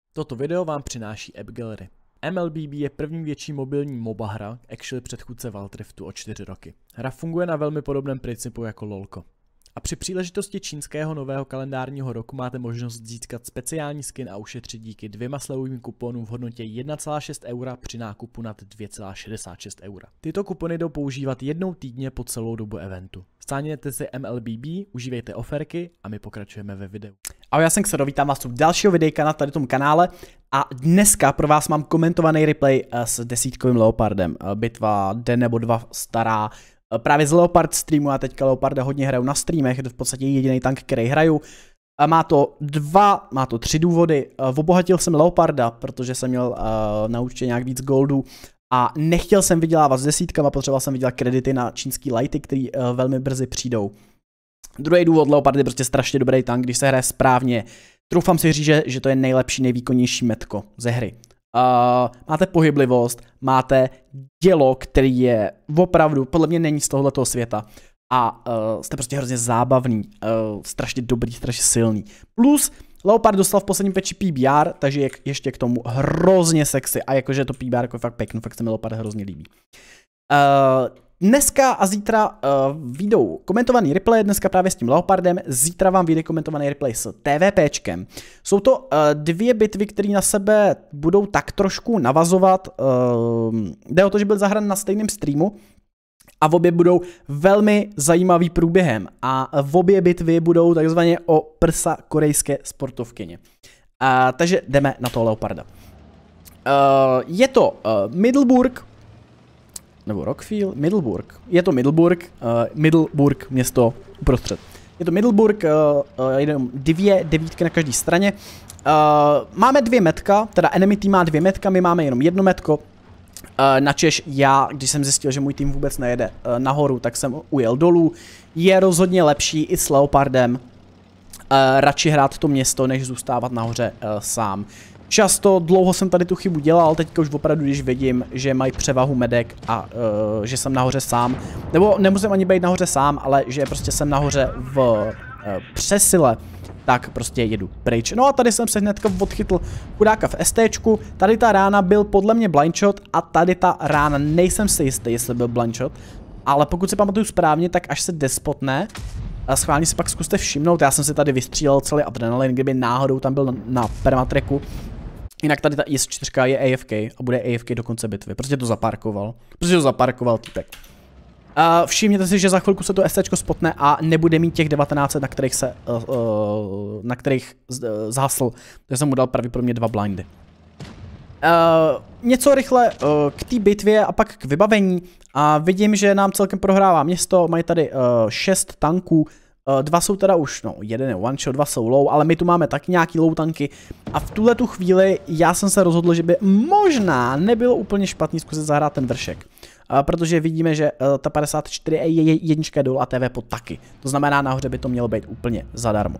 Toto video vám přináší App Gallery. MLBB je první větší mobilní MOBA hra, actually předchůdce Wild Riftu o 4 roky. Hra funguje na velmi podobném principu jako LOLko. A při příležitosti čínského nového kalendárního roku máte možnost získat speciální skin a ušetřit díky 2 slevovým kuponům v hodnotě 1,6 eura při nákupu nad 2,66 eura. Tyto kupony jdou používat jednou týdně po celou dobu eventu. Stáhněte si MLBB, užívejte oferky a my pokračujeme ve videu. Ahoj, já jsem Xero, vítám vás u dalšího videjka na tady tom kanále a dneska pro vás mám komentovaný replay s 10kovým Leopardem. Bitva den nebo dva stará. Právě z Leopard streamu, a teďka Leoparda hodně hraju na streamech, je to v podstatě jediný tank, který hraju. Má to 3 důvody. Obohatil jsem Leoparda, protože jsem měl na účtě nějak víc goldů a nechtěl jsem vydělávat s desítkama, potřeboval jsem vydělat kredity na čínský lighty, který velmi brzy přijdou. Druhý důvod, Leopard je prostě strašně dobrý tank, když se hraje správně. Troufám si říct, že to je nejlepší, nejvýkonnější metko ze hry. Máte pohyblivost, máte dělo, který je opravdu, podle mě není z tohoto světa. A jste prostě hrozně zábavný, strašně dobrý, strašně silný. Plus Leopard dostal v posledním patchi PBR, takže je ještě k tomu hrozně sexy. A jakože to PBR jako fakt pěkný, fakt se mi Leopard hrozně líbí. Dneska a zítra vyjdou komentovaný replay, dneska právě s tím Leopardem, zítra vám vyjde komentovaný replay s TVPčkem. Jsou to 2 bitvy, které na sebe budou tak trošku navazovat, jde o to, že byl zahrán na stejném streamu a v obě budou velmi zajímavý průběhem a v obě bitvy budou takzvaně o prsa korejské sportovkyně. Takže jdeme na toho Leoparda. Je to Middelburg, nebo Rockfield, Middelburg. Je to Middelburg, město uprostřed. Je to Middelburg, jenom 2 devítky na každé straně. Máme 2 metka, teda enemy team má 2 metka, my máme jenom 1 metko. Načež já, když jsem zjistil, že můj tým vůbec nejede nahoru, tak jsem ujel dolů. Je rozhodně lepší i s Leopardem radši hrát to město, než zůstávat nahoře sám. Dlouho jsem tady tu chybu dělal, teďka už opravdu, když vidím, že mají převahu medek a že jsem nahoře sám, nebo nemusím ani být nahoře sám, ale že prostě jsem nahoře v přesile, tak prostě jedu pryč. No a tady jsem se hnedka odchytl chudáka v STčku, tady ta rána byl podle mě blindshot a tady ta rána nejsem si jistý, jestli byl blindshot, ale pokud si pamatuju správně, tak až se despotne, schválně si pak zkuste všimnout, já jsem si tady vystřílel celý adrenalin, kdyby náhodou tam byl na permatreku. Jinak tady ta IS-4 je AFK a bude AFK do konce bitvy, protože to zaparkoval týpek. Všimněte si, že za chvilku se to SCčko spotne a nebude mít těch 19, na kterých zhasl, takže jsem mu dal pravděpodobně 2 blindy. Něco rychle k té bitvě a pak k vybavení. Vidím, že nám celkem prohrává město, mají tady 6 tanků. 2 jsou teda už, no, jeden je one shot, 2 jsou low, ale my tu máme taky nějaký low tanky. A v tuhletu chvíli já jsem se rozhodl, že by možná nebylo úplně špatný zkusit zahrát ten vršek. Protože vidíme, že ta 54 je jednička dolů a TV pod taky. To znamená, nahoře by to mělo být úplně zadarmo.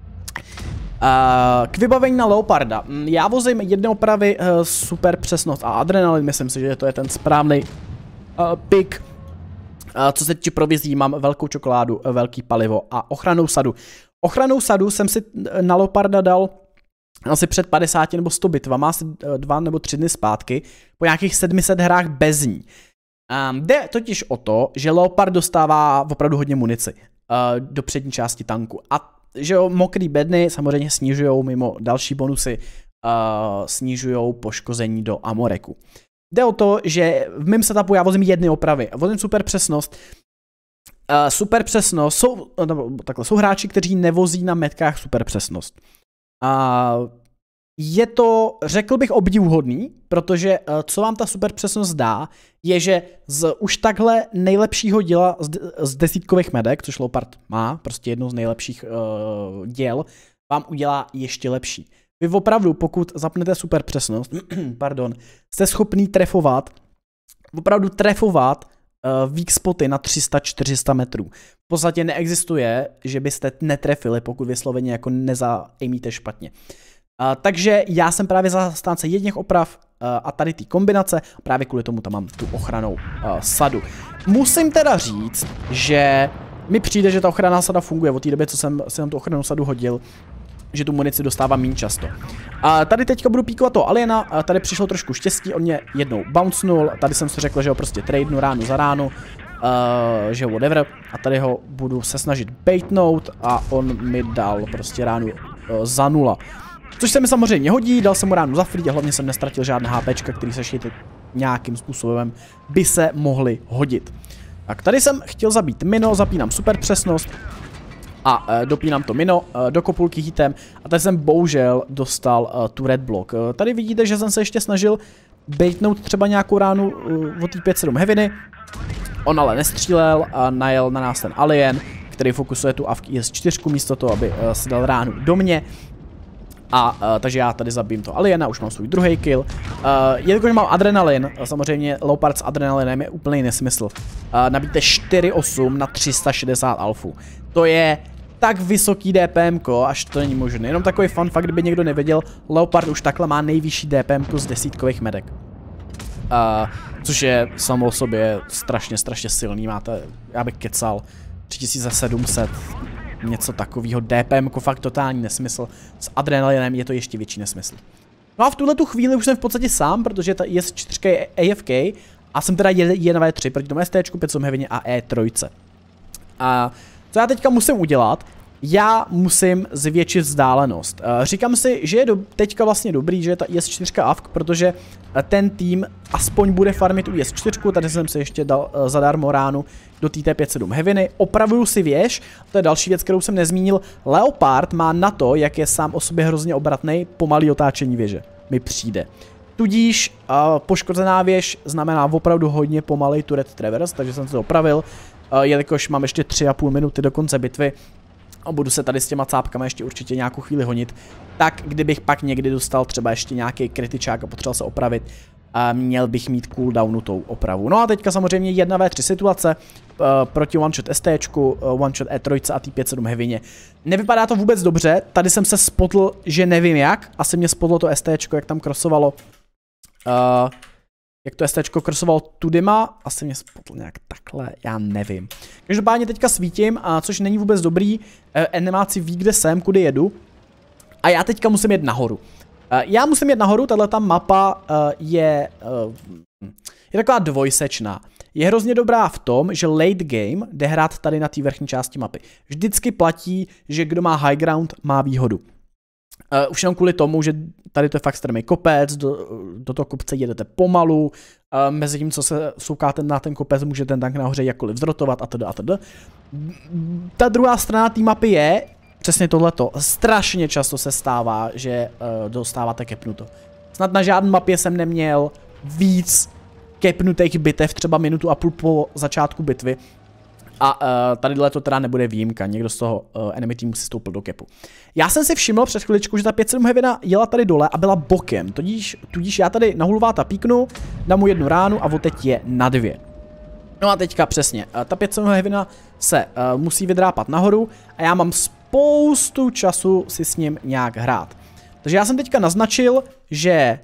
K vybavení na Leoparda. Já vozím 1 opravy, super přesnost a adrenalin, myslím si, že to je ten správný pick. Co se týče provizí, mám velkou čokoládu, velký palivo a ochrannou sadu. Ochrannou sadu jsem si na Leoparda dal asi před 50 nebo 100 bitvama, asi 2 nebo 3 dny zpátky, po nějakých 700 hrách bez ní. Jde totiž o to, že Leopard dostává opravdu hodně munici do přední části tanku. A že jo, mokrý bedny samozřejmě snižují mimo další bonusy, snižují poškození do amoreku. Jde o to, že v mém setupu já vozím 1 opravy. Vozím super přesnost. Super přesnost jsou hráči, kteří nevozí na metkách super přesnost. Je to, řekl bych, obdivuhodný, protože co vám ta super přesnost dá, je, že z už takhle nejlepšího děla z desítkových medek, což Leopard má, prostě jedno z nejlepších děl, vám udělá ještě lepší. Vy opravdu, pokud zapnete super přesnost, pardon, jste schopný opravdu trefovat weak spoty na 300-400 metrů. V podstatě neexistuje, že byste netrefili, pokud vysloveně jako nezaimíte špatně. Takže já jsem právě zastánce jedněch oprav a tady ty kombinace, právě kvůli tomu tam mám tu ochrannou sadu. Musím teda říct, že mi přijde, že ta ochranná sada funguje od té doby, co jsem si tam tu ochrannou sadu hodil. že tu munici dostávám méně často. A tady teďka budu píkovat toho aliena, a tady přišlo trošku štěstí, on mě jednou bouncenul, tady jsem si řekl, že ho prostě tradenu ránu za ránu, že whatever, a tady ho budu se snažit baitnout a on mi dal prostě ránu za 0. Což se mi samozřejmě hodí, dal jsem mu ránu za free a hlavně jsem nestratil žádné HPčka, který se ještě nějakým způsobem by se mohly hodit. Tak tady jsem chtěl zabít mino, zapínám super přesnost a dopínám to mino do kopulky hitem a tady jsem bohužel dostal tu red block. Tady vidíte, že jsem se ještě snažil baitnout třeba nějakou ránu od té 5-7 heaviny. On ale nestřílel a najel na nás ten alien, který fokusuje tu AFK IS-4 místo toho, aby si dal ránu do mě. Takže já tady zabijím to aliena, už mám svůj druhý kill. Jelikož mám adrenalin, samozřejmě Leopard s adrenalinem je úplný nesmysl. Nabíte 4-8 na 360 alfu. To je tak vysoký DPM, až to není možné. Jenom takový fun fact, kdyby někdo nevěděl, Leopard už takhle má nejvyšší DPM z desítkových medek. Což je samo o sobě strašně silný, máte, já bych kecal, 3700, něco takového, DPM, fakt totální nesmysl, s adrenalinem je to ještě větší nesmysl. No a v tuhle tu chvíli už jsem v podstatě sám, protože ta IS-4 je AFK a jsem teda 1v3 proti tomu ST, 5 heavině a E3. A co já teďka musím udělat? Já musím zvětšit vzdálenost. Říkám si, že je teďka vlastně dobrý, že je ta IS-4 AFK, protože ten tým aspoň bude farmit tu IS-4, tady jsem se ještě dal zadarmo ránu do TT-57 heaviny. Opravuju si věž, to je další věc, kterou jsem nezmínil. Leopard má na to, jak je sám o sobě hrozně obratný, pomalý otáčení věže. Mi přijde. Tudíž poškozená věž znamená opravdu hodně pomalej turret traverse, takže jsem se opravil, jelikož mám ještě 3,5 minuty do konce bitvy a budu se tady s těma cápkama ještě určitě nějakou chvíli honit, tak kdybych pak někdy dostal třeba ještě nějaký kritičák a potřeboval se opravit, měl bych mít cooldownu tou opravu. No a teďka samozřejmě 1v3 situace proti one-shot STčku, one-shot E3 a T57 heavině. Nevypadá to vůbec dobře, tady jsem se spotl, že nevím jak, asi mě spotlo to STčko, jak tam krosovalo. Jak to STčko krosovalo tudima, asi mě spotl nějak takhle, já nevím. Každopádně teďka svítím, což není vůbec dobrý, animáci ví, kde jsem, kudy jedu. A já teďka musím jet nahoru. Já musím jet nahoru, tato mapa je taková dvojsečná. Je hrozně dobrá v tom, že late game jde hrát tady na té vrchní části mapy. Vždycky platí, že kdo má high ground, má výhodu. Už jenom kvůli tomu, že tady to je fakt strmý kopec, do toho kopce jedete pomalu, mezi tím, co se soukáte na ten kopec, může ten tank nahoře jakkoliv zrotovat atd. Ta druhá strana té mapy je přesně tohleto. Strašně často se stává, že dostáváte kepnuto. Snad na žádné mapě jsem neměl víc kepnutých bitev, třeba minutu a půl po začátku bitvy. A tadyhle to teda nebude výjimka, někdo z toho enemy teamu si stoupil do kepu. Já jsem si všiml před chviličkou, že ta 5-7 heavina jela tady dole a byla bokem, tudíž já tady na hulváta píknu, dám mu jednu ránu a odteď je na 2. No a teďka přesně, ta 5-7 heavina se musí vydrápat nahoru a já mám spoustu času si s ním nějak hrát. Takže já jsem teďka naznačil, že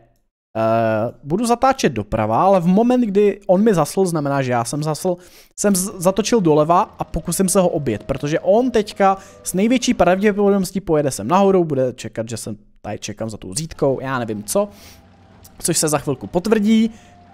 budu zatáčet doprava, ale v moment, kdy on mi zasl, znamená, že já jsem zatočil doleva a pokusím se ho objet, protože on teďka s největší pravděpodobností pojede sem nahoru, bude čekat, že jsem tady čekám za tou zítkou, já nevím co, což se za chvilku potvrdí.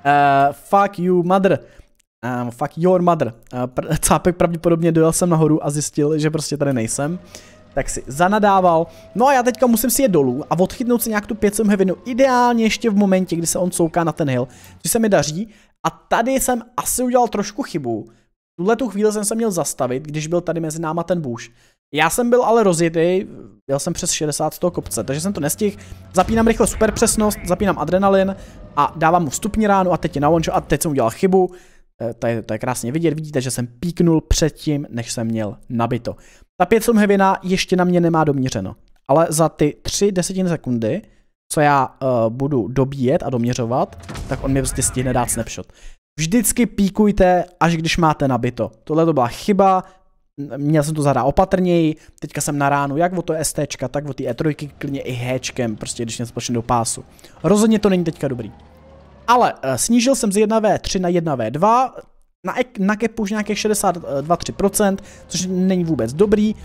Fuck you mother. Fuck your mother. Cápek pravděpodobně dojel sem nahoru a zjistil, že prostě tady nejsem. Tak si zanadával. No a já teďka musím si jet dolů a odchytnout si nějak tu 5-7 heavinu. Ideálně ještě v momentě, kdy se on souká na ten hill, což se mi daří. A tady jsem asi udělal trošku chybu. Tuhle tu chvíli jsem se měl zastavit, když byl tady mezi náma ten bush. Já jsem byl ale rozjetý, jel jsem přes 60 z toho kopce, takže jsem to nestihl. Zapínám rychle super přesnost, zapínám adrenalin a dávám mu vstupní ránu a teď je na one shot a teď jsem udělal chybu. To je krásně vidět, vidíte, že jsem píknul předtím, než jsem měl nabito. Ta 5-7 heavina ještě na mě nemá doměřeno, ale za ty 3 desetiny sekundy, co já budu dobíjet a doměřovat, tak on mi prostě stihne dát snapshot. Vždycky píkujte, až když máte nabito. Tohle to byla chyba, měl jsem to zahrát opatrněji, teďka jsem na ránu jak od toho STčka, tak od té E3, klidně i Hčkem, prostě když mě spočne do pásu. Rozhodně to není teďka dobrý. Ale snížil jsem z 1v3 na 1v2, na kepu už nějakých 62-3%, což není vůbec dobrý.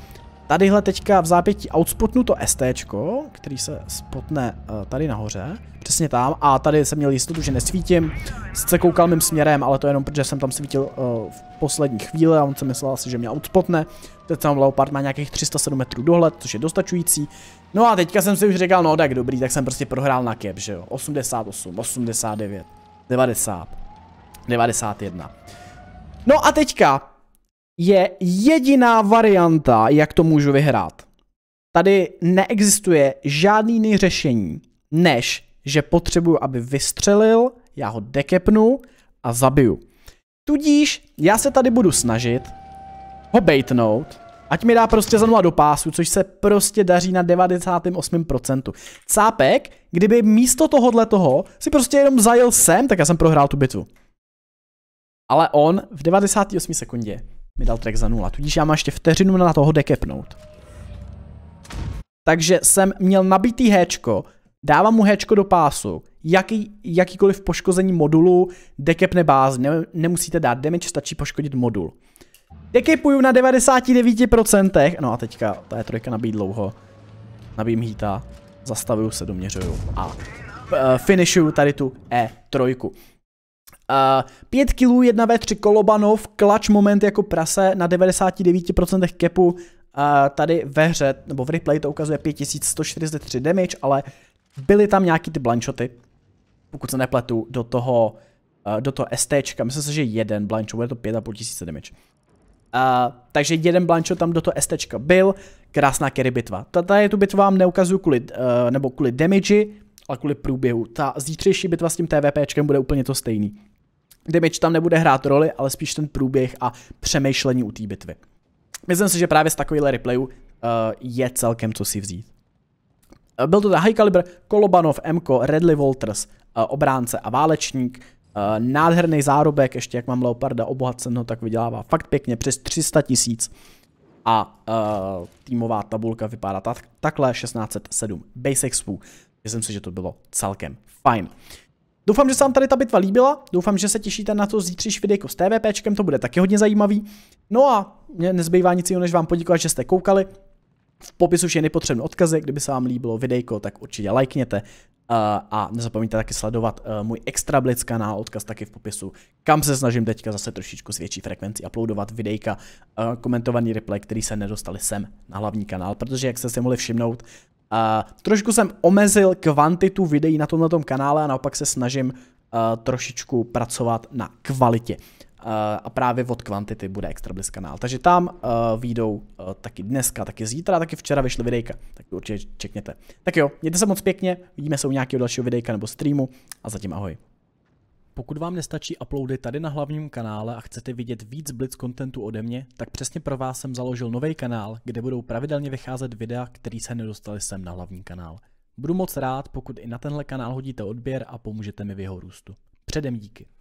tadyhle teďka v zápětí outspotnu to STčko, který se spotne tady nahoře, přesně tam, a tady jsem měl jistotu, že nesvítím, sice koukal mým směrem, ale to jenom protože jsem tam svítil v poslední chvíli a on se myslel asi, že mě outspotne. Teď tam Leopard má nějakých 307 metrů dohled, což je dostačující. No a teďka jsem si už říkal, no tak dobrý, tak jsem prostě prohrál na cap, že jo, 88, 89, 90, 91. No a teďka je jediná varianta, jak to můžu vyhrát. Tady neexistuje žádný jiný řešení, než že potřebuju, aby vystřelil, já ho dekepnu a zabiju. Tudíž já se tady budu snažit ho baitnout, ať mi dá prostě za 0 do pásu, což se prostě daří na 98%. Cápek, kdyby místo toho si prostě jenom zajel sem, tak já jsem prohrál tu bitvu. Ale on v 98 sekundě mi dal track za 0, tudíž já mám ještě vteřinu na toho dekepnout. Takže jsem měl nabitý héčko, dávám mu héčko do pásu, jakýkoliv poškození modulu dekepne bázi, nemusíte dát damage, stačí poškodit modul. Dekepuju na 99%, no a teďka ta E3 nabíjí dlouho, nabijím hýta, zastavuju se, doměřuju a finishuju tady tu E3. 5 kg 1v3 Kolobanov, clutch moment jako prase na 99% capu, tady ve hře, nebo v replay to ukazuje 5143 damage, ale byly tam nějaký ty blanchoty, pokud se nepletu, do toho STčka, myslím si, že jeden blanchot, bude to 5500 damage. Takže jeden blanchot tam do toho STčka byl, krásná carry bitva. Tady tu bitvu vám neukazuju kvůli damage, ale kvůli průběhu. Ta zítřejší bitva s tím TVPčkem bude úplně to stejný. Damage tam nebude hrát roli, ale spíš ten průběh a přemýšlení u té bitvy. Myslím si, že právě z takovýhle replayu je celkem co si vzít. Byl to high caliber Kolobanov, Mko, Redley Walters, obránce a válečník. Nádherný zárobek, ještě jak mám Leoparda obohaceno, tak vydělává fakt pěkně přes 300 000. A týmová tabulka vypadá takhle, 1607 basic swoo. Myslím si, že to bylo celkem fajn. Doufám, že se vám tady ta bitva líbila, doufám, že se těšíte na to zítřejší videjko s TVPčkem, to bude taky hodně zajímavý. No a mě nezbývá nic jiného, než vám poděkovat, že jste koukali. V popisu už je nepotřebné odkazy, kdyby se vám líbilo videjko, tak určitě lajkněte. A nezapomeňte taky sledovat můj Extra Blitz kanál, odkaz taky v popisu, kam se snažím teďka zase trošičku s větší frekvencí uploadovat videjka, komentovaný replay, který se nedostali sem na hlavní kanál, protože jak jste si mohli všimnout, trošku jsem omezil kvantitu videí na tomto kanále a naopak se snažím trošičku pracovat na kvalitě. A právě od kvantity bude Extra Blitz kanál. Takže tam vyjdou taky dneska, taky zítra, taky včera vyšly videjka. Tak určitě čekněte. Tak jo, mějte se moc pěkně, vidíme se u nějakého dalšího videjka nebo streamu a zatím ahoj. Pokud vám nestačí uploady tady na hlavním kanále a chcete vidět víc Blitz contentu ode mě, tak přesně pro vás jsem založil nový kanál, kde budou pravidelně vycházet videa, které se nedostaly sem na hlavní kanál. Budu moc rád, pokud i na tenhle kanál hodíte odběr a pomůžete mi v jeho růstu. Předem díky.